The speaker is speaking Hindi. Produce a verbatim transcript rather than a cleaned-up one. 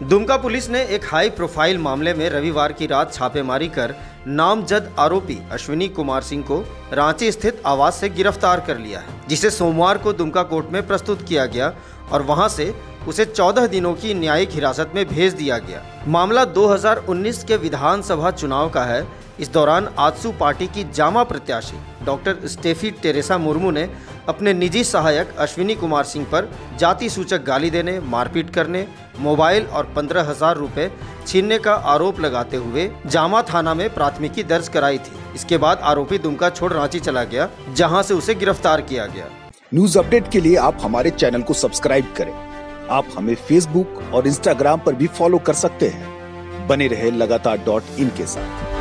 दुमका पुलिस ने एक हाई प्रोफाइल मामले में रविवार की रात छापेमारी कर नामजद आरोपी अश्विनी कुमार सिंह को रांची स्थित आवास से गिरफ्तार कर लिया है, जिसे सोमवार को दुमका कोर्ट में प्रस्तुत किया गया और वहां से उसे चौदह दिनों की न्यायिक हिरासत में भेज दिया गया। मामला दो हज़ार उन्नीस के विधानसभा चुनाव का है। इस दौरान आजसू पार्टी की जामा प्रत्याशी डॉक्टर स्टेफी टेरेसा मुर्मू ने अपने निजी सहायक अश्विनी कुमार सिंह पर जाति सूचक गाली देने, मारपीट करने, मोबाइल और पंद्रह हजार रुपये छीनने का आरोप लगाते हुए जामा थाना में प्राथमिकी दर्ज कराई थी। इसके बाद आरोपी दुमका छोड़ रांची चला गया, जहां से उसे गिरफ्तार किया गया। न्यूज अपडेट के लिए आप हमारे चैनल को सब्सक्राइब करें। आप हमें फेसबुक और इंस्टाग्राम पर भी फॉलो कर सकते हैं। बने रहे लगातार डॉट इन के साथ।